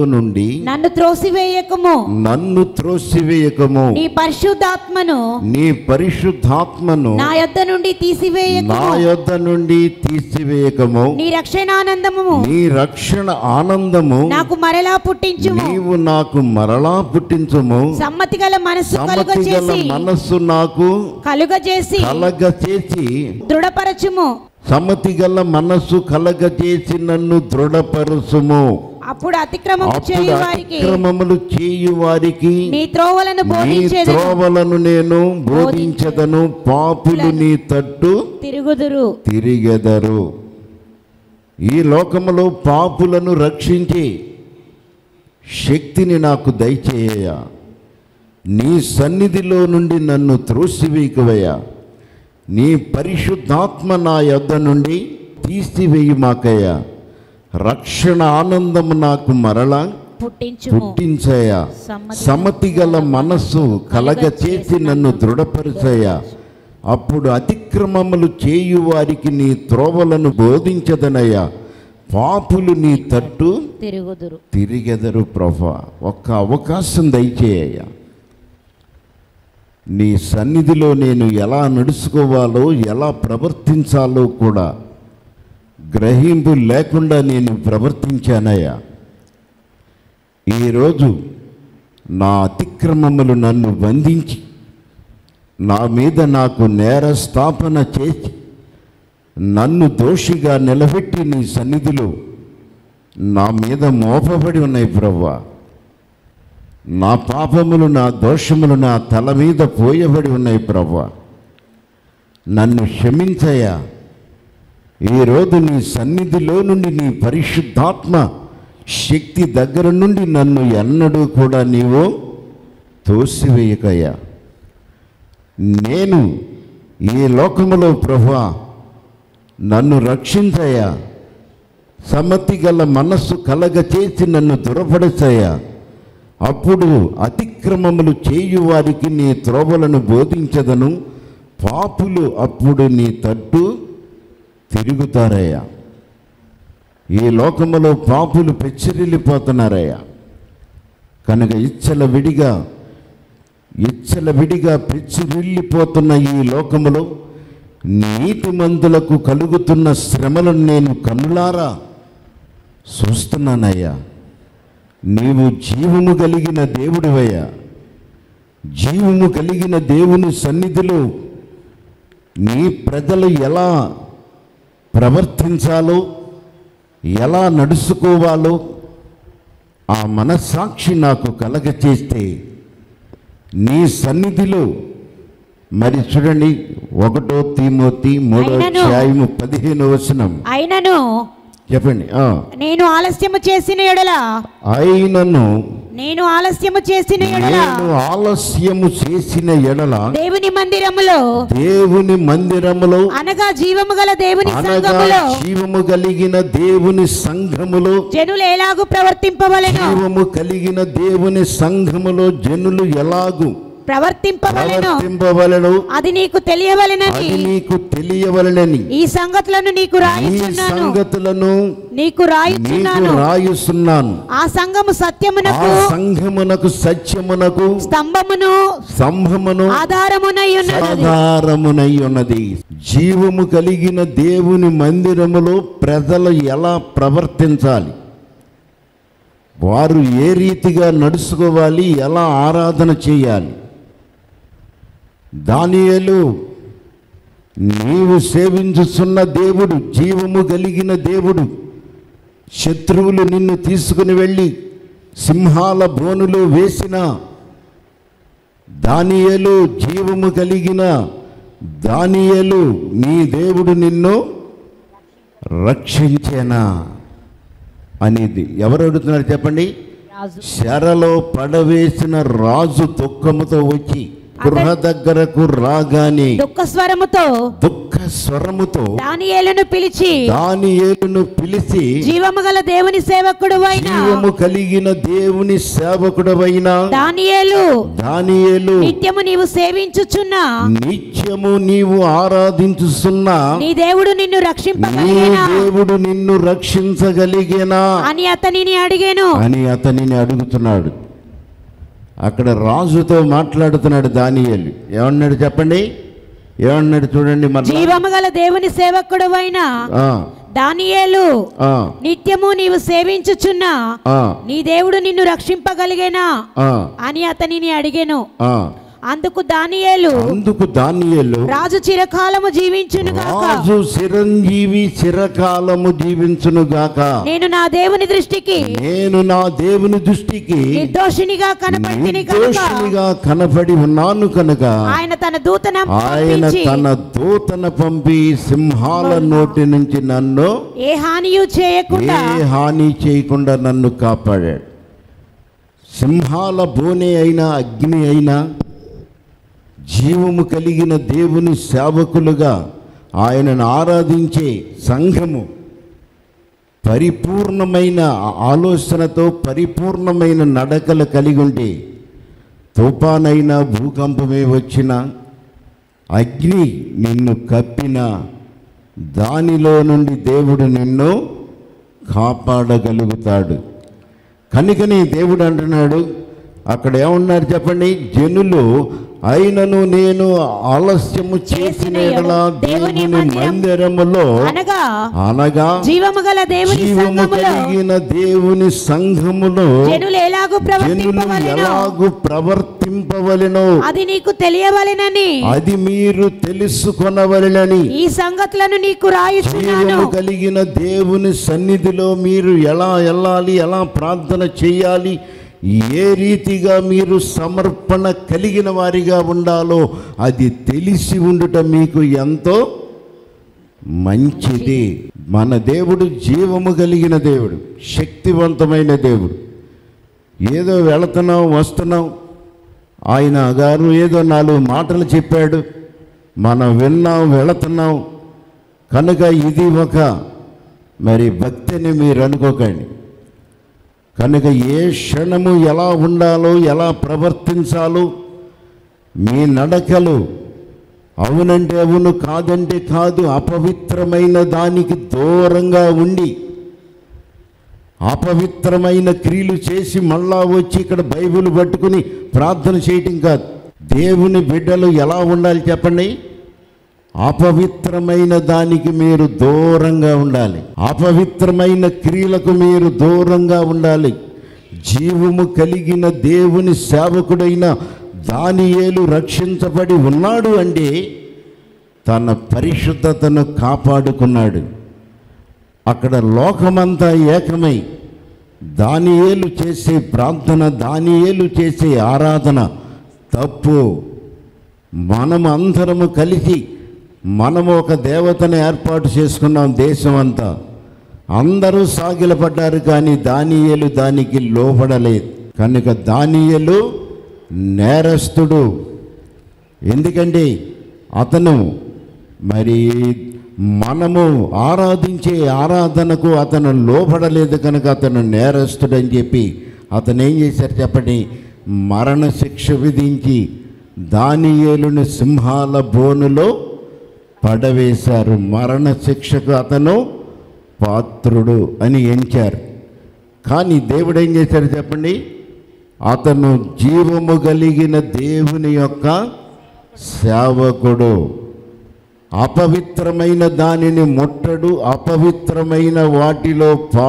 నుండి నన్ను త్రోసివేయకము. నీ పరిశుద్ధాత్మను నా యొద్ద నుండి తీసివేయకము. నీ రక్షణ ఆనందము నాకు మరలా పుట్టించుము. నీవు నాకు మరలా పుట్టించుము. సమ్మతి గల మనస్సు నాకు కలుగజేసి దృఢపరచుము. సమ్మతి గల మనస్సు కలగజేసి నన్ను దృఢపరచుము. అప్పుడు అతిక్రమములు చేయువారికి నీ త్రోవలను నేను బోధించదను. పాపులు నీ తట్టు తిరిగెదరు. ఈ లోకములో పాపులను రక్షించి శక్తిని నాకు దయచేయ. నీ సన్నిధిలో నుండి నన్ను త్రోసివేయకవయ్యా. నీ పరిశుద్ధాత్మ నా యొద్ద నుండి తీసివేయుమాకయ్యా. రక్షణ ఆనందము నాకు మరలా పుట్టించయ్యా. సమ్మతి గల మనస్సు కలగచేసి నన్ను దృఢపరిచయ్యా. అప్పుడు అతిక్రమములు చేయువారికి నీ త్రోవలను బోధించదనయ్యా. పాపులు నీ తట్టు తిరిగెదరు. ప్రభువా, ఒక్క అవకాశం దయచేయ్యా. నీ సన్నిధిలో నేను ఎలా నడుచుకోవాలో, ఎలా ప్రవర్తించాలో కూడా గ్రహింపు లేకుండా నేను ప్రవర్తించానయ్యా. ఈరోజు నా అతిక్రమములు నన్ను బంధించి నా మీద నాకు నేర స్థాపన చేసి నన్ను దోషిగా నిలబెట్టి నీ సన్నిధిలో నా మీద మోపబడి ఉన్నాయి ప్రభువా. నా పాపములు, నా దోషములు నా తల మీద పోయబడి ఉన్నాయి ప్రభువా. నన్ను క్షమించయ్యా. ఈరోజు నీ సన్నిధిలో నుండి నీ పరిశుద్ధాత్మ శక్తి దగ్గర నుండి నన్ను ఎన్నడూ కూడా నీవు తోసివేయకయ్యా. నేను ఈ లోకములో ప్రభువా నన్ను రక్షించయ్యా. సమ్మతి గల మనస్సు కలగచేసి నన్ను దృఢపరచయ్యా. అప్పుడు అతిక్రమములు చేయువారికి నీ త్రోవలను బోధించదను. పాపులు అప్పుడు నీ తట్టు తిరుగుతారయ్యా. ఈ లోకములో పాపులు పెచ్చరిల్లిపోతున్నారయ్యా. కనుక ఇచ్చలవిడిగా పెచ్చరిల్లిపోతున్న ఈ లోకములో నీతిమంతులకు కలుగుతున్న శ్రమలను నేను కన్నులారా చూస్తున్నానయ్యా. నీవు జీవము కలిగిన దేవుడివయ్యా. జీవము కలిగిన దేవుని సన్నిధిలో నీ ప్రజలు ఎలా ప్రవర్తించాలో, ఎలా నడుచుకోవాలో ఆ మనస్సాక్షి నాకు కలగచేస్తే నీ సన్నిధిలో మరి చూడండి, 1 తిమోతి 3:15 అయినను చెప్పండి. నేను ఆలస్యము చేసిన ఎడల దేవుని మందిరములో అనగా జీవము కలిగిన దేవుని సంఘములో జనులు ఎలాగు ప్రవర్తింపవలెను. జీవము కలిగిన దేవుని సంఘములో జనులు ఎలాగు ప్రవర్తింపవలెను అది నీకు తెలియవలెనని ఈ సంగతులను నీకు రాయుచున్నాను. ఆ సంఘమునకు సత్యమునకు స్తంభమును ఆధారమునై ఉన్నది. జీవము కలిగిన దేవుని మందిరములో ప్రజలు ఎలా ప్రవర్తించాలి, వారు ఏ రీతిగా నడుచుకోవాలి, ఎలా ఆరాధన చేయాలి. దానియేలు, నీవు సేవించుచున్న దేవుడు జీవము కలిగిన దేవుడు. శత్రువులు నిన్ను తీసుకుని వెళ్ళి సింహాల బోనులో వేసిన దానియేలు, జీవము కలిగిన దానియేలు, నీ దేవుడు నిన్ను రక్షించేనా అనేది ఎవరు అడుగుతున్నారు చెప్పండి? శరలో పడవేసిన రాజు దుఃఖముతో వచ్చి గృహ దగ్గరకు రాగానే దుఃఖ స్వరముతో దానియేలును పిలిచి జీవము గల దేవుని సేవకుడవైన జీవము కలిగిన దేవుని సేవకుడవైన దానియేలు నిత్యము నీవు సేవించుచున్న నిత్యము నీవు ఆరాధించుచున్న నీ దేవుడు నిన్ను రక్షించగలిగేనా అని అతనిని అడుగుతున్నాడు. అక్కడ రాజుతో మాట్లాడుతున్నాడు దానియేలు. ఏమన్నాడు చెప్పండి, ఏమన్నాడు చూడండి. జీవము గల దేవుని సేవకుడవైన దానియేలు నిత్యము నీవు సేవించుచున్న నీ దేవుడు నిన్ను రక్షింపగలిగేనా అని అతనిని అడిగెను. అందుకు దానియేలు రాజు చిరకాలము జీవించును గాక నేను నా దేవుని దృష్టికి నిర్దోషినిగా కనపడి ఉన్నాను కనుక ఆయన తన దూతను పంపి సింహాల నోటి నుంచి నన్ను ఏ హాని చేయకుండా నన్ను కాపాడాడు. సింహాల బోనే అయినా అగ్ని అయినా జీవము కలిగిన దేవుని సేవకులుగా ఆయనను ఆరాధించే సంఘము పరిపూర్ణమైన ఆలోచనతో పరిపూర్ణమైన నడకలు కలిగి ఉంటే తుఫానైనా భూకంపమే వచ్చినా అగ్ని నిన్ను కప్పినా దానిలో నుండి దేవుడు నిన్ను కాపాడగలుగుతాడు. కనుకని దేవుడు అంటున్నాడు, అక్కడ ఏమన్నారు చెప్పండి, జనులు అయినను నేను ఆలస్యము చేసిన దేవుని మందిరములో అనగా జీవము కలిగిన దేవుని సంఘములో జనులు ఎలాగు ప్రవర్తింపవలెనో అది నీకు తెలియవలెనని, అది మీరు తెలుసుకొనవలెనని ఈ సంగతులను నీకు రాయుచున్నాను. జీవము కలిగిన దేవుని సన్నిధిలో మీరు ఎలా వెళ్ళాలి, ఎలా ప్రార్థన చేయాలి, ఏ రీతిగా మీరు సమర్పణ కలిగిన వారిగా ఉండాలో అది తెలిసి ఉండుట మీకు ఎంతో మంచిది. మన దేవుడు జీవము కలిగిన దేవుడు, శక్తివంతమైన దేవుడు. ఏదో వెళుతున్నాం వస్తున్నాం, ఆయన గారు ఏదో 4 మాటలు చెప్పాడు, మనం విన్నాం వెళుతున్నాం కనుక ఇది ఒక భక్తి అని మీరు అనుకోకండి. కనుక ఏ క్షణము ఎలా ఉండాలో, ఎలా ప్రవర్తించాలో, మీ నడకలు అవునంటే అవును, కాదంటే కాదు, అపవిత్రమైన దానికి దూరంగా ఉండి అపవిత్రమైన క్రియలు చేసి మళ్ళా వచ్చి ఇక్కడ బైబిల్ పట్టుకుని ప్రార్థన చేయటం కాదు. దేవుని బిడ్డలు ఎలా ఉండాలి చెప్పండి, అపవిత్రమైన దానికి మీరు దూరంగా ఉండాలి, అపవిత్రమైన క్రియలకు మీరు దూరంగా ఉండాలి. జీవము కలిగిన దేవుని సేవకుడైన దానియేలు రక్షించబడి ఉన్నాడు అంటే తన పరిశుద్ధతను కాపాడుకున్నాడు. అక్కడ లోకమంతా ఏకమై దానియేలు చేసే ప్రార్థన, దానియేలు చేసే ఆరాధన తప్పు. మనము అందరము కలిసి మనము ఒక దేవతను ఏర్పాటు చేసుకున్నాం. దేశం అంతా అందరూ సాగిలపడ్డారు, కానీ దానియేలు దానికి లోబడలేదు. కనుక దానియేలు నేరస్తుడు. ఎందుకంటే అతను మనము ఆరాధించే ఆరాధనకు అతను లోబడలేదు కనుక అతను నేరస్తుడని చెప్పి అతను ఏం చేశారు చెప్పండి, మరణశిక్ష విధించి దానియేలును సింహాల బోనులో పడవేశారు. మరణశిక్షకు అతను పాత్రుడు అని ఎంచారు. కానీ దేవుడు ఏం చేశారు చెప్పండి, అతను జీవము కలిగిన దేవుని యొక్క సేవకుడు. అపవిత్రమైన దానిని ముట్టడు, అపవిత్రమైన వాటిలో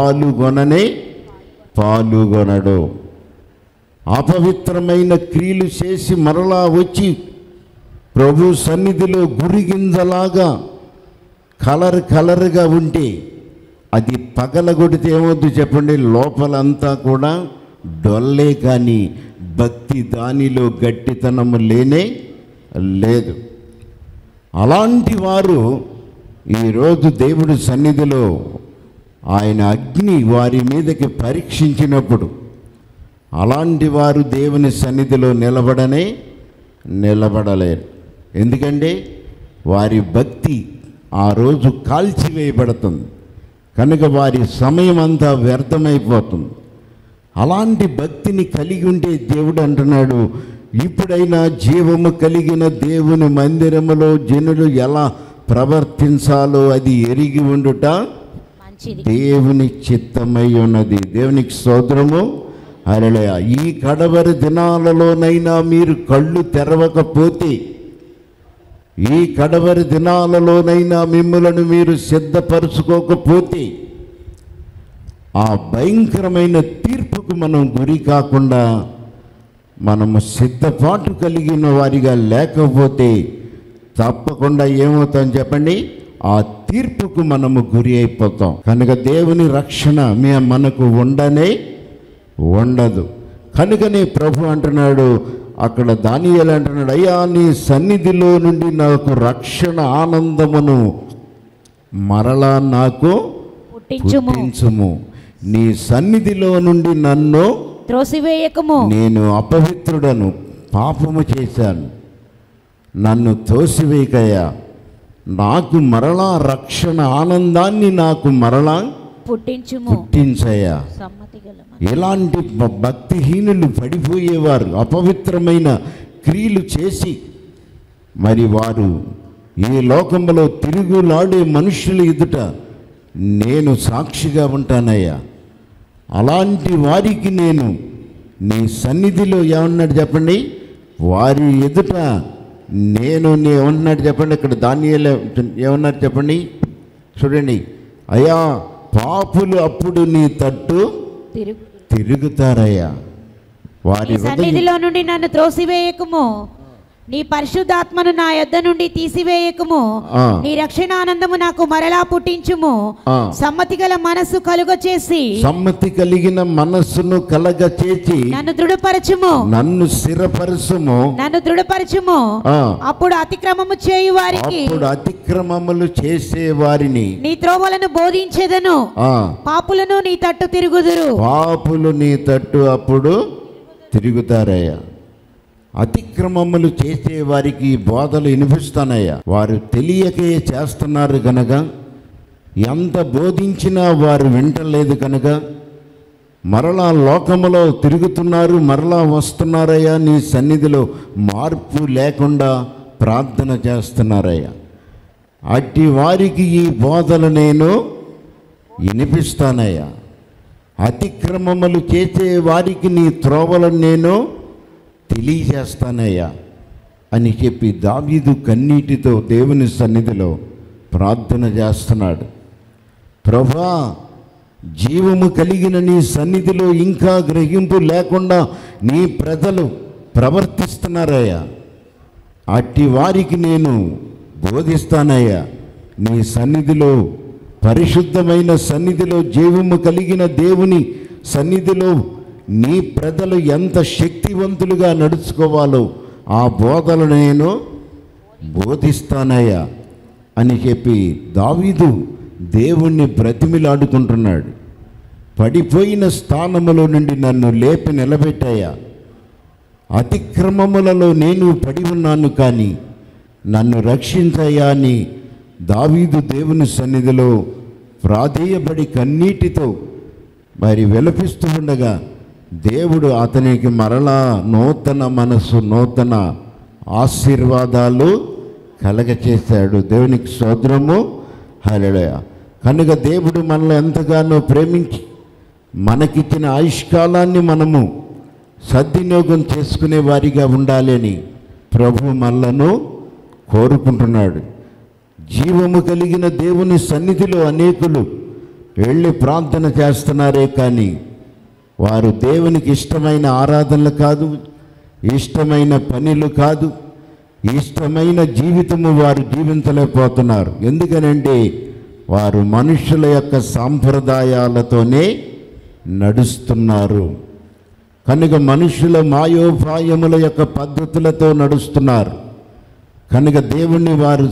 పాలుగొనడు. అపవిత్రమైన క్రియలు చేసి మరలా వచ్చి ప్రభు సన్నిధిలో గురిగింజలాగా కలర్గా ఉంటే అది పగలగొడితే ఏమవుద్దు చెప్పండి, లోపలంతా కూడా డొల్లే, కానీ భక్తి దానిలో గట్టితనము లేనే లేదు. అలాంటి వారు ఈరోజు దేవుడి సన్నిధిలో ఆయన అగ్ని వారి మీదకి పరీక్షించినప్పుడు అలాంటి వారు దేవుని సన్నిధిలో నిలబడలేరు. ఎందుకంటే వారి భక్తి ఆ రోజు కాల్చివేయబడుతుంది. కనుక వారి సమయం అంతా వ్యర్థమైపోతుంది. అలాంటి భక్తిని కలిగి ఉంటే దేవుడు అంటున్నాడు, ఇప్పుడైనా జీవము కలిగిన దేవుని మందిరములో జనులు ఎలా ప్రవర్తించాలో అది ఎరిగి ఉండుట మంచిది. దేవుని చిత్తమై ఉన్నది. దేవునికి స్తోత్రము. హల్లెలూయా. ఈ కడవరి దినాలలోనైనా మీరు కళ్ళు తెరవకపోతే, ఈ కడవరి దినాలలోనైనా మిమ్ములను మీరు సిద్ధపరచుకోకపోతే ఆ భయంకరమైన తీర్పుకు మనం గురి కాకుండా మనము సిద్ధపాటు కలిగిన వారిగా లేకపోతే తప్పకుండా ఏమవుతాం చెప్పండి, ఆ తీర్పుకు మనము గురి అయిపోతాం. కనుక దేవుని రక్షణ మనకు ఉండదు. కనుకనే ప్రభు అంటున్నాడు, అక్కడ దానియేలు అంటున్నాడు, అయ్యా నీ సన్నిధిలో నుండి నాకు రక్షణ ఆనందమును మరలా నాకు పుట్టించుము. నీ సన్నిధిలో నుండి నన్ను త్రోసివేయకము. నేను అపవిత్రుడను, పాపము చేశాను, నన్ను తోసివేయకయ్యా. నాకు మరలా రక్షణ ఆనందాన్ని నాకు మరలా పుట్టించయ్యా. ఎలాంటి భక్తిహీనులు పడిపోయేవారు, అపవిత్రమైన క్రియలు చేసి మరి వారు ఈ లోకంలో తిరుగులాడే మనుషుల ఎదుట నేను సాక్షిగా ఉంటానయ్యా. అలాంటి వారికి నేను నీ సన్నిధిలో ఏమన్నాడు చెప్పండి, వారి ఎదుట నేను ఏమన్నాడు చెప్పండి. ఇక్కడ దానియేలు ఏమన్నారు చెప్పండి, చూడండి, అయ్యా పాపులు అప్పుడు నీ తట్టు తిరుగుతారయ్యా. వారి సన్నిధిలో నుండి నన్ను త్రోసివేయకము, నీ పరిశుద్ధాత్మను నా యొద్ద నుండి తీసివేయకము. నీ రక్షణ ఆనందము నాకు మరలా పుట్టించుము. సమ్మతి గల మనస్సు కలుగచేసి, సమ్మతి కలిగిన మనస్సును కలగచేసి నన్ను దృఢపరచుము, నన్ను స్థిరపరచుము, నన్ను దృఢపరచుము. అప్పుడు అతిక్రమము చేయు వారికి, అప్పుడు అతిక్రమములు చేసే వారిని నీ త్రోవలను బోధించెదను. పాపులను నీ తట్టు తిరుగుదురు, పాపులు నీ తట్టు అప్పుడు తిరుగుతారయ్యా. అతిక్రమములు చేసే వారికి బోధలు వినిపిస్తానయ్యా. వారు తెలియకే చేస్తున్నారు కనుక, ఎంత బోధించినా వారు వింటలేదు కనుక మరలా లోకములో తిరుగుతున్నారు, మరలా వస్తున్నారయ్యా. నీ సన్నిధిలో మార్పు లేకుండా ప్రార్థన చేస్తున్నారయ్యా. అట్టి వారికి ఈ బోధలు నేను వినిపిస్తానయ్యా. అతిక్రమములు చేసే వారికి నీ త్రోవలను నేను తెలియజేస్తానయ్యా అని చెప్పి దావీదు కన్నీటితో దేవుని సన్నిధిలో ప్రార్థన చేస్తున్నాడు. ప్రభువా, జీవము కలిగిన నీ సన్నిధిలో ఇంకా గ్రహింపు లేకుండా నీ ప్రజలు ప్రవర్తిస్తున్నారయ్యా. అట్టి వారికి నేను బోధిస్తానయ్యా. నీ సన్నిధిలో, పరిశుద్ధమైన సన్నిధిలో, జీవము కలిగిన దేవుని సన్నిధిలో నీ ప్రజలు ఎంత శక్తివంతులుగా నడుచుకోవాలో ఆ బోధలు నేను బోధిస్తానయ్యా అని చెప్పి దావీదు దేవుణ్ణి బ్రతిమిలాడుకుంటున్నాడు. పడిపోయిన స్థానములో నుండి నన్ను లేపి నిలబెట్టాయా. అతిక్రమములలో నేను పడి ఉన్నాను, కానీ నన్ను రక్షించయ్యా అని దావీదు దేవుని సన్నిధిలో ప్రాధేయపడి కన్నీటితో మరి విలపిస్తూ ఉండగా దేవుడు అతనికి మరలా నూతన మనసు, నూతన ఆశీర్వాదాలు కలగచేశాడు. దేవునికి స్తోత్రము. హల్లెలూయా. కనుక దేవుడు మనల్ని ఎంతగానో ప్రేమించి మనకిచ్చిన ఆయుష్కాలాన్ని మనము సద్వినియోగం చేసుకునే వారిగా ఉండాలి అని ప్రభు మనలను కోరుకుంటున్నాడు. జీవము కలిగిన దేవుని సన్నిధిలో అనేకులు వెళ్ళి ప్రార్థన చేస్తున్నారే, కానీ వారు దేవునికి ఇష్టమైన ఆరాధనలు కాదు, ఇష్టమైన పనులు కాదు, ఇష్టమైన జీవితము వారు జీవించలేకపోతున్నారు. ఎందుకనంటే వారు మనుషుల యొక్క సాంప్రదాయాలతోనే నడుస్తున్నారు. కనుక మనుషుల మాయోపాయముల యొక్క పద్ధతులతో నడుస్తున్నారు. కనుక దేవుణ్ణి వారు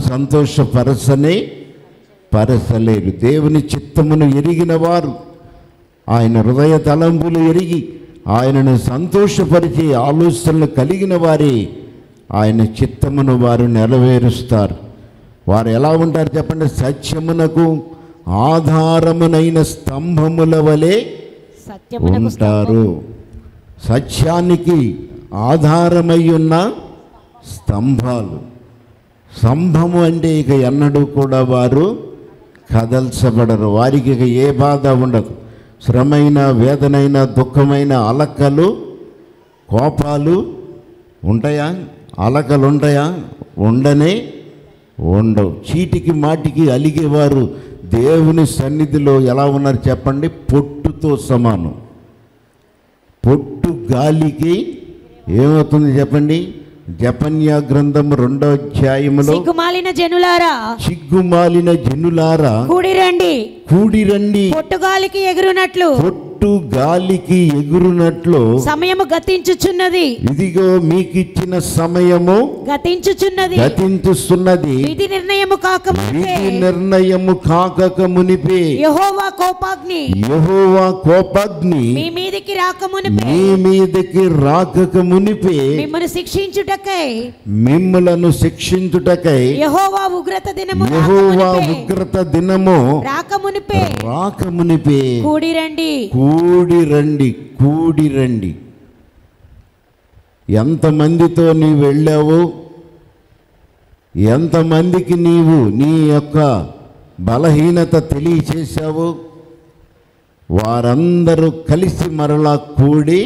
సంతోషపరచలేరు. దేవుని చిత్తమును ఎరిగిన వారు, ఆయన హృదయ తలంపులు ఎరిగి ఆయనను సంతోషపరిచే ఆలోచనలు కలిగిన వారే ఆయన చిత్తమును వారు నెరవేరుస్తారు. వారు ఎలా ఉంటారు చెప్పండి? సత్యమునకు ఆధారమునైన స్తంభముల వలె ఉంటారు. సత్యానికి ఆధారమై ఉన్న స్తంభాలు. స్తంభము అంటే ఇక ఎన్నడూ కూడా వారు కదల్చబడరు. వారికి ఇక ఏ బాధ ఉండదు. శ్రమైన, వేదనైన, దుఃఖమైన, అలకలు, కోపాలు ఉంటాయా? అలకలు ఉంటాయా? ఉండనే ఉండవు. చీటికి మాటికి అలిగేవారు దేవుని సన్నిధిలో ఎలా ఉన్నారు చెప్పండి? పొట్టుతో సమానం. పొట్టు గాలికి ఏమవుతుంది చెప్పండి? జపన్యా గ్రంథం 2వ అధ్యాయములో సిగ్గుమాలిన జనులారా కూడిరండి పొట్టుగాలికి ఎగురునట్లు సమయము గతించుచున్నది. ఇదిగో మీకిచ్చిన సమయము గతించుచున్నది. విధి నిర్ణయము కాకక మునిపే యెహోవా కోపాగ్ని మీ మీదికి రాకక మునిపే మిమ్ములను శిక్షించుటకై యెహోవా ఉగ్రత దినము రాక మునిపే కూడి రండి. ఎంతమందితో నీవు వెళ్ళావు? ఎంతమందికి నీవు నీ యొక్క బలహీనత తెలియచేశావు? వారందరూ కలిసి మరలా కూడి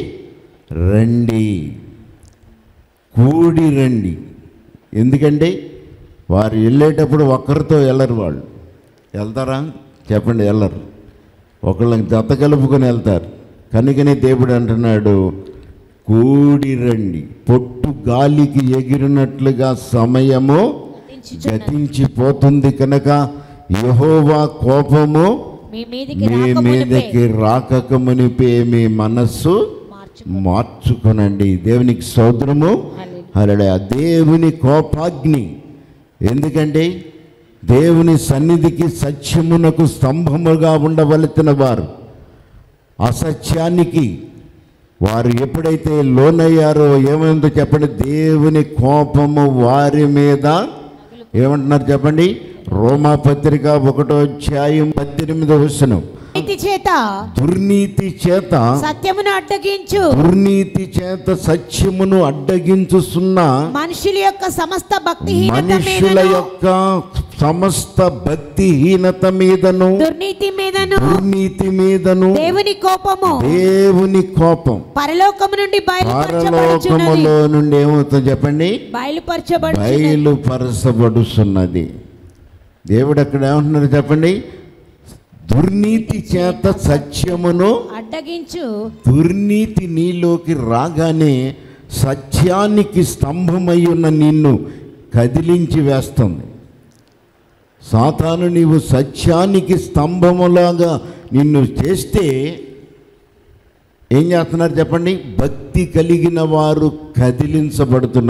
రండి. ఎందుకంటే వారు వెళ్ళేటప్పుడు ఒక్కరితో వెళ్ళరు. వాళ్ళు వెళ్తారా చెప్పండి? వెళ్ళరు. ఒకళ్ళని జత కలుపుకొని వెళ్తారు. కనుకనే దేవుడు అంటున్నాడు, కూడి రండి. పొట్టు గాలికి ఎగిరినట్లుగా సమయము గతించిపోతుంది కనుక యెహోవా కోపము మీ మీదకి రాకక మునిపే మీ మనస్సు మార్చుకొనండి. దేవునికి స్తోత్రము. హల్లెలూయా. దేవుని కోపాగ్ని. ఎందుకంటే దేవుని సన్నిధికి సత్యమునకు స్తంభముగా ఉండవలసిన వారు అసత్యానికి వారు ఎప్పుడైతే లోనయ్యారో ఏమైందో చెప్పండి? దేవుని కోపము వారి మీద ఏమంటున్నారు చెప్పండి? రోమాపత్రిక 1వ అధ్యాయం 18వ వచనం. దుర్నీతి చేత సత్యమును అడ్డగించుచున్న మనుషుల యొక్క సమస్త భక్తిహీనత మీదను దుర్నీతి మీదను దేవుని కోపం పరలోకములో నుండి ఏమవుతుంది చెప్పండి? బయలుపరచబడుతున్నది. దేవుడు అక్కడ ఏమంటున్నారు చెప్పండి? దుర్నీతి చేత సత్యమును అడ్డగించు. దుర్నీతి నీలోకి రాగానే సత్యానికి స్తంభమై ఉన్న నిన్ను కదిలించి వేస్తుంది. సాతాను నీవు సత్యానికి స్తంభములాగా నిన్ను చేస్తే ఏం చేస్తున్నారు చెప్పండి? భక్తి కలిగిన వారు కదిలించబడుతున్న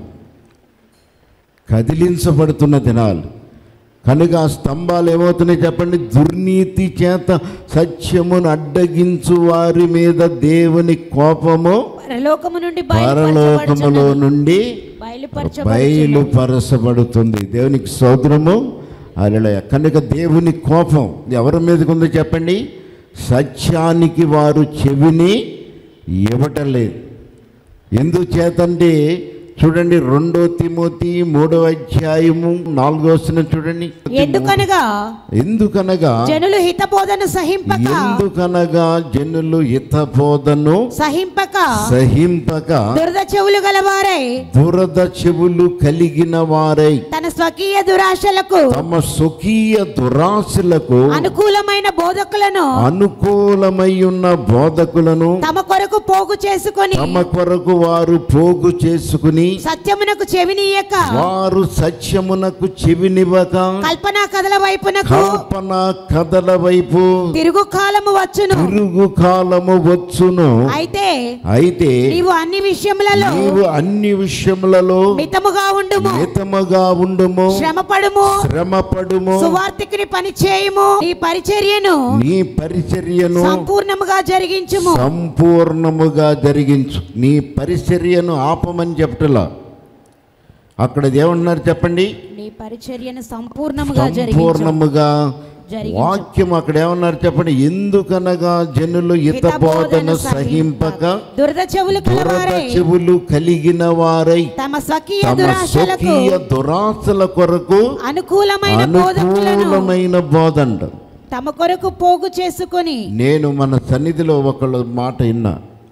దినాలు. కనుక ఆ స్తంభాలు ఏమవుతున్నాయి చెప్పండి? దుర్నీతి చేత సత్యమును అడ్డగించు వారి మీద దేవుని కోపము పరలోకములో నుండి బయలుపరచబడుతుంది. దేవునికి స్తోత్రము. హల్లెలూయా. కనుక దేవుని కోపం ఎవరి మీదకి ఉందో చెప్పండి? సత్యానికి వారు చెవిని ఇవ్వటలేదు. ఎందుచేతంటే చూడండి 2 తిమోతి 3వ అధ్యాయము 4వ వచనం చూడండి. ఎందుకనగా జనులు హితబోధను సహింపక దురద చెవులు కలిగిన వారై తమ స్వకీయ దురాశలకు అనుకూలమై ఉన్న బోధకులను తమ కొరకు వారు పోగు చేసుకుని సత్యమునకు చెవినియక వారు సత్యమునకు చెవినివ్వక కల్పన కథల వైపు తిరుగు కాలము వచ్చును. అయితే నీవు అన్ని విషయములలో మితముగా ఉండుము శ్రమపడుము సువార్తికుని పని చేయుము. నీ పరిచర్యను సంపూర్ణముగా జరిగించు. నీ పరిచర్యను ఆపమని చెప్పటలా. అక్కడ ఏమన్నారు చెప్పండి? నీ పరిచర్యను సంపూర్ణముగా వాక్యం అక్కడ ఏమన్నారు చెప్పండి? ఎందుకనగా జనులు హిత బోధన సహింపక దురద చెవులు కలిగిన వారై తమ స్వకీయ దురాశల కొరకు అనుకూలమైన బోధంట తమ కొరకు పోగు చేసుకొని. నేను మన సన్నిధిలో ఒకళ్ళ మాట విన్నా.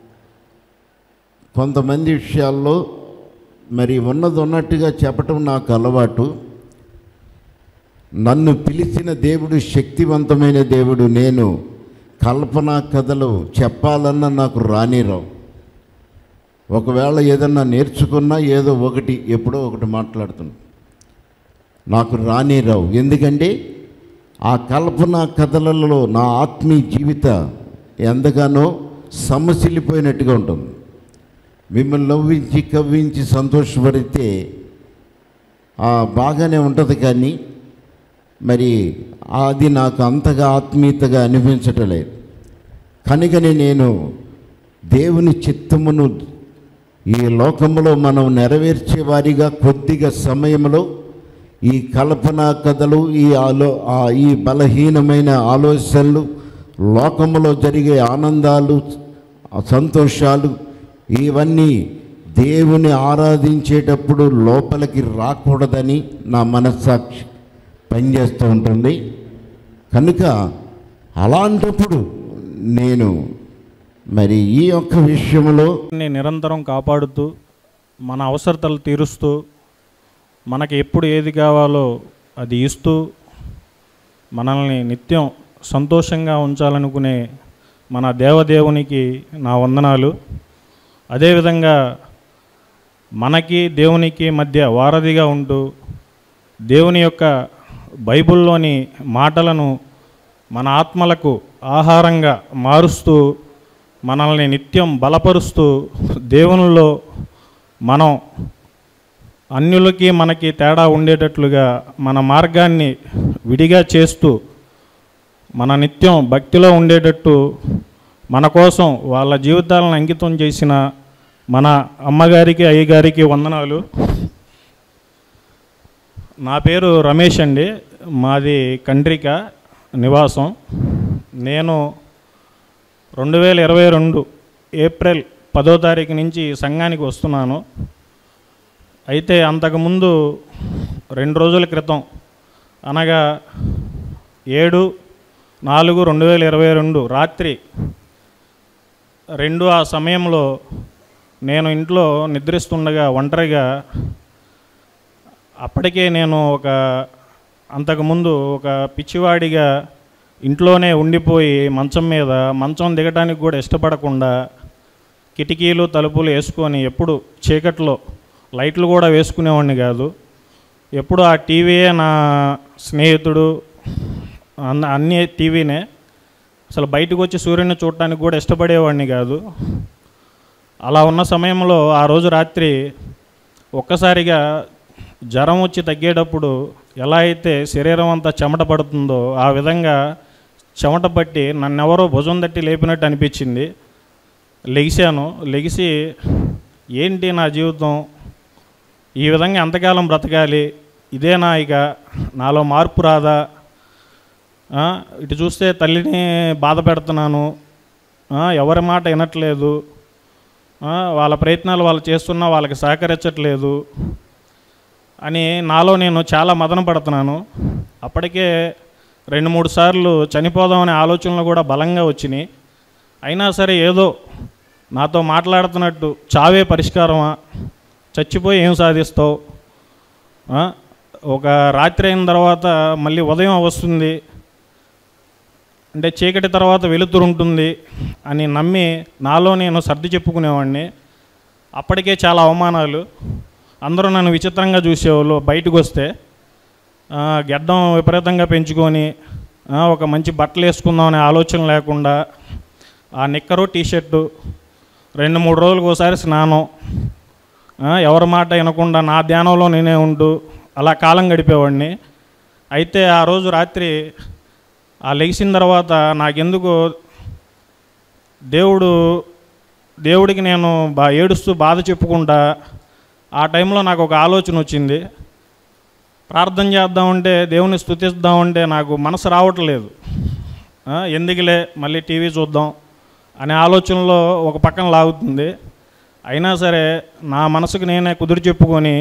కొంతమంది విషయాల్లో మరి ఉన్నట్టుగా చెప్పటం నాకు అలవాటు. నన్ను పిలిచిన దేవుడు శక్తివంతమైన దేవుడు. నేను కల్పనా కథలు చెప్పాలన్నా నాకు రానిరావు. ఒకవేళ ఏదన్నా నేర్చుకున్నా ఏదో ఎప్పుడో ఒకటి మాట్లాడుతున్నా, నాకు రానిరావు. ఎందుకంటే ఆ కల్పనా కథలలో నా ఆత్మీయ జీవిత ఎంతగానో సమసిల్లిపోయినట్టుగా ఉంటుంది. మిమ్మల్ని నవ్వించి కవ్వించి సంతోషపడితే బాగానే ఉంటుంది, కానీ మరి అది నాకు అంతగా ఆత్మీయతగా అనిపించటం లేదు. కనుకనే నేను దేవుని చిత్తమును ఈ లోకంలో మనం నెరవేర్చే వారిగా కొద్దిగా సమయంలో ఈ కల్పనా కథలు, ఈ బలహీనమైన ఆలోచనలు, లోకంలో జరిగే ఆనందాలు, సంతోషాలు, ఇవన్నీ దేవుని ఆరాధించేటప్పుడు లోపలికి రాకూడదని నా మనస్సాక్షి పనిచేస్తూ ఉంటుంది. కనుక అలాంటప్పుడు నేను మరి ఈ యొక్క విషయంలో నిరంతరం కాపాడుతూ, మన అవసరతలు తీరుస్తూ, మనకి ఎప్పుడు ఏది కావాలో అది ఇస్తూ, మనల్ని నిత్యం సంతోషంగా ఉంచాలనుకునే మన దేవదేవునికి నా వందనాలు. అదేవిధంగా మనకి దేవునికి మధ్య వారధిగా ఉంటూ దేవుని యొక్క బైబిల్లోని మాటలను మన ఆత్మలకు ఆహారంగా మారుస్తూ, మనల్ని నిత్యం బలపరుస్తూ, దేవునిలో మనం అన్యులకి మనకి తేడా ఉండేటట్లుగా మన మార్గాన్ని విడిగా చేస్తూ, మన నిత్యం భక్తిలో ఉండేటట్టు మన కోసం వాళ్ళ జీవితాలను అంకితం చేసిన మన అమ్మగారికి అయ్యగారికి వందనాలు. నా పేరు రమేష్ అండి, మాది కండ్రిక నివాసం. నేను 2022 ఏప్రిల్ 10వ తారీఖు నుంచి సంఘానికి వస్తున్నాను. అయితే అంతకుముందు 2 రోజుల క్రితం, అనగా 7/4/2022 రాత్రి 2 ఆ సమయంలో నేను ఇంట్లో నిద్రిస్తుండగా ఒంటరిగా, అప్పటికే నేను అంతకుముందు ఒక పిచ్చివాడిగా ఇంట్లోనే ఉండిపోయి మంచం దిగటానికి కూడా ఇష్టపడకుండా కిటికీలు తలుపులు వేసుకొని, ఎప్పుడు చీకట్లో లైట్లు కూడా వేసుకునేవాడిని కాదు. ఎప్పుడు ఆ టీవీయే నా స్నేహితుడు, అన్నీ టీవీనే. అసలు బయటకు వచ్చి సూర్యుని చూడటానికి కూడా ఇష్టపడేవాడిని కాదు. అలా ఉన్న సమయంలో ఆ రోజు రాత్రి ఒక్కసారిగా జ్వరం వచ్చి తగ్గేటప్పుడు ఎలా అయితే శరీరం అంతా చెమట పడుతుందో ఆ విధంగా చెమట పట్టి నన్నెవరో భుజం తట్టి లేపినట్టు అనిపించింది. లెగిసి ఏంటి నా జీవితం, ఈ విధంగా ఎంతకాలం బ్రతకాలి, ఇదేనా ఇక, నాలో మార్పు రాదా, ఇటు చూస్తే తల్లిని బాధ పెడుతున్నాను, ఎవరి మాట వినట్లేదు, వాళ్ళ ప్రయత్నాలు వాళ్ళు చేస్తున్నా వాళ్ళకి సహకరించట్లేదు అని నాలో నేను చాలా మదన పడుతున్నాను. అప్పటికే 2-3 సార్లు చనిపోదామనే ఆలోచనలు కూడా బలంగా వచ్చినాయి. అయినా సరే ఏదో నాతో మాట్లాడుతున్నట్టు, చావే పరిష్కారమా, చచ్చిపోయి ఏం సాధిస్తావు, ఒక రాత్రి అయిన తర్వాత మళ్ళీ ఉదయం వస్తుంది అంటే చీకటి తర్వాత వెలుతురు ఉంటుంది అని నమ్మి నాలో నేను సర్ది చెప్పుకునేవాడిని. అప్పటికే చాలా అవమానాలు, అందరూ నన్ను విచిత్రంగా చూసేవాళ్ళు. బయటకు వస్తే గెడ్డం విపరీతంగా పెంచుకొని ఒక మంచి బట్టలు వేసుకుందామనే ఆలోచన లేకుండా ఆ నిక్కరు టీషర్టు 2-3 రోజులకు ఒకసారి స్నానం, ఎవరి మాట వినకుండా నా ధ్యానంలో నేనే ఉంటూ అలా కాలం గడిపేవాడిని. అయితే ఆ రోజు రాత్రి లెగిసిన తర్వాత నాకెందుకు దేవుడికి నేను ఏడుస్తూ బాధ చెప్పుకుంటా ఆ టైంలో నాకు ఒక ఆలోచన వచ్చింది. ప్రార్థన చేద్దామంటే, దేవుని స్తుతిద్దామంటే నాకు మనసు రావట్లేదు. ఎందుకులే మళ్ళీ టీవీ చూద్దాం అనే ఆలోచనలో ఒక పక్కన లాగుతుంది. అయినా సరే నా మనసుకు నేనే కుదురు చెప్పుకొని,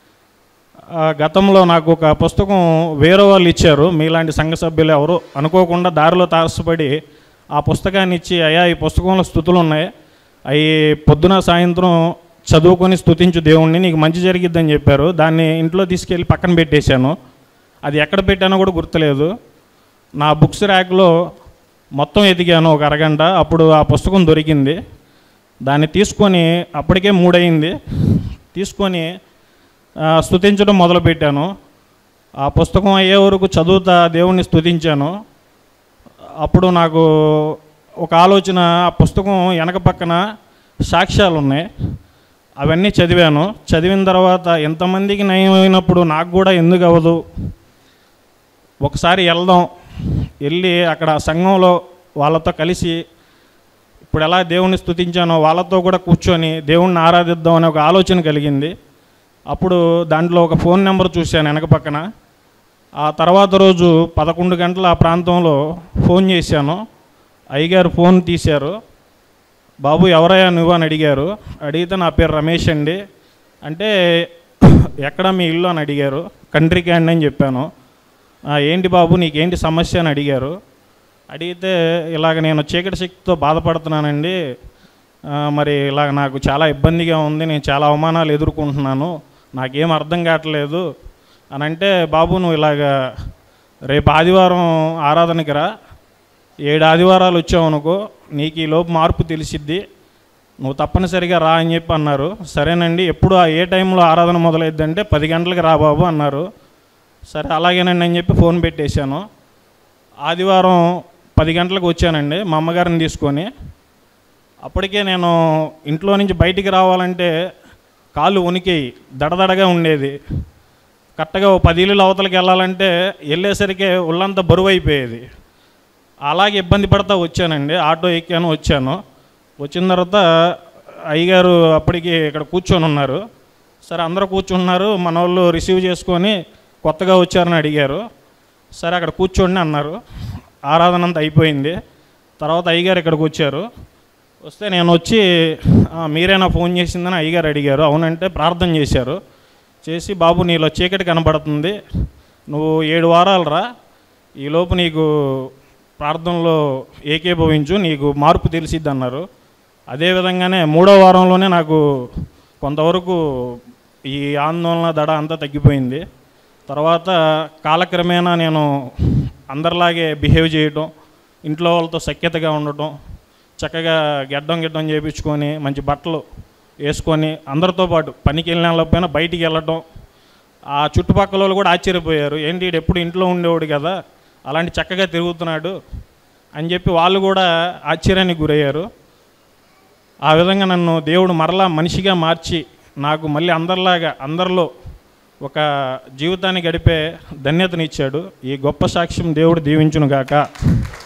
గతంలో నాకు ఒక పుస్తకం వేరే వాళ్ళు ఇచ్చారు, మీలాంటి సంఘ సభ్యులు ఎవరు అనుకోకుండా దారిలో తారసపడి ఆ పుస్తకాన్ని ఇచ్చి, అయ్యా ఈ పుస్తకంలో స్తుతులు ఉన్నాయి, అవి పొద్దున సాయంత్రం చదువుకొని స్తుతించు దేవుణ్ణి, నీకు మంచి జరిగిద్దని చెప్పారు. దాన్ని ఇంట్లో తీసుకెళ్ళి పక్కన పెట్టేశాను. అది ఎక్కడ పెట్టానో కూడా గుర్తులేదు. నా బుక్స్ ర్యాక్లో మొత్తం ఎదిగాను ఒక అరగంట. అప్పుడు ఆ పుస్తకం దొరికింది. దాన్ని తీసుకొని, అప్పటికే 3 అయింది, తీసుకొని స్తుతించడం మొదలుపెట్టాను. ఆ పుస్తకం అయ్యే వరకు చదువుతా దేవుణ్ణి స్తుతించాను. అప్పుడు నాకు ఒక ఆలోచన, ఆ పుస్తకం వెనక పక్కన సాక్ష్యాలు ఉన్నాయి, అవన్నీ చదివాను. చదివిన తర్వాత ఎంతమందికి నయం అయినప్పుడు నాకు కూడా ఎందుకు అవ్వదు, ఒకసారి వెళ్దాం, వెళ్ళి అక్కడ సంఘంలో వాళ్ళతో కలిసి ఇప్పుడు ఎలా దేవుణ్ణి స్తుతించానో వాళ్ళతో కూడా కూర్చొని దేవుణ్ణి ఆరాధిద్దాం అనే ఒక ఆలోచన కలిగింది. అప్పుడు దాంట్లో ఒక ఫోన్ నెంబర్ చూశాను వెనక పక్కన. ఆ తర్వాత రోజు 11 గంటల ఆ ప్రాంతంలో ఫోన్ చేశాను. అయ్యగారు ఫోన్ తీశారు. బాబు ఎవరయ్యా నువ్వు అని అడిగారు. అడిగితే నా పేరు రమేష్ అండి అంటే, ఎక్కడ మీ ఇల్లు అని అడిగారు. కంట్రీ క్యాండ్ అని చెప్పాను. ఏంటి బాబు నీకేంటి సమస్య అని అడిగారు. అడిగితే ఇలాగ నేను చీకటి శక్తితో బాధపడుతున్నానండి, మరి ఇలాగ నాకు చాలా ఇబ్బందిగా ఉంది, నేను చాలా అవమానాలు ఎదుర్కొంటున్నాను, నాకేం అర్థం కావట్లేదు అని అంటే, బాబు నువ్వు ఇలాగ రేపు ఆదివారం ఆరాధనకి రా, 7 ఆదివారాలు వచ్చావు అనుకో, నీకు ఈ లోపు మార్పు తెలిసిద్ది, నువ్వు తప్పనిసరిగా రా అని చెప్పి అన్నారు. సరేనండి, ఎప్పుడు ఏ టైంలో ఆరాధన మొదలైద్దంటే 10 గంటలకు రా బాబు అన్నారు. సరే అలాగేనండి అని చెప్పి ఫోన్ పెట్టేశాను. ఆదివారం 10 గంటలకు వచ్చానండి మా అమ్మగారిని తీసుకొని. అప్పటికే నేను ఇంట్లో నుంచి బయటికి రావాలంటే కాళ్ళు వణికేయి, దడదడగా ఉండేది. కరెక్ట్గా 10 ఇళ్ళు అవతలకి వెళ్ళాలంటే వెళ్ళేసరికి ఒళ్ళంతా బరువు అయిపోయేది. అలాగే ఇబ్బంది పడతా వచ్చానండి. ఆటో ఎక్కాను, వచ్చాను. వచ్చిన తర్వాత అయ్యగారు అప్పటికి ఇక్కడ కూర్చొని ఉన్నారు. సరే అందరూ కూర్చున్నారు, మన వాళ్ళు రిసీవ్ చేసుకొని కొత్తగా వచ్చారని అడిగారు. సరే అక్కడ కూర్చోండి అన్నారు. ఆరాధన అంతా అయిపోయింది. తర్వాత అయ్యగారు ఇక్కడికి వచ్చారు. వస్తే నేను వచ్చి మీరేనా ఫోన్ చేసిందని అయ్యగారు అడిగారు. అవునంటే ప్రార్థన చేశారు. చేసి బాబు నీలో చీకటి కనబడుతుంది, నువ్వు 7 వారాలు రా, ఈలోపు నీకు ప్రార్థనలో ఏకీభవించు, నీకు మార్పు తెలిసిద్ది అన్నారు. అదేవిధంగానే 3వ వారంలోనే నాకు కొంతవరకు ఈ ఆందోళన దడ అంతా తగ్గిపోయింది. తర్వాత కాలక్రమేణా నేను అందరిలాగే బిహేవ్ చేయటం, ఇంట్లో వాళ్ళతో సఖ్యతగా ఉండటం, చక్కగా గెడ్డం చేయించుకొని మంచి బట్టలు వేసుకొని అందరితో పాటు పనికి వెళ్ళిన వాళ్ళపైన బయటికి వెళ్ళటం. ఆ చుట్టుపక్కల వాళ్ళు కూడా ఆశ్చర్యపోయారు, ఏంటి వీడు ఎప్పుడు ఇంట్లో ఉండేవాడు కదా, అలాంటి చక్కగా తిరుగుతున్నాడు అని చెప్పి వాళ్ళు కూడా ఆశ్చర్యానికి గురయ్యారు. ఆ విధంగా నన్ను దేవుడు మరలా మనిషిగా మార్చి నాకు మళ్ళీ అందరిలాగా అందరిలో ఒక జీవితాన్ని గడిపే ధన్యతనిచ్చాడు. ఈ గొప్ప సాక్ష్యం దేవుడు దీవించును గాక.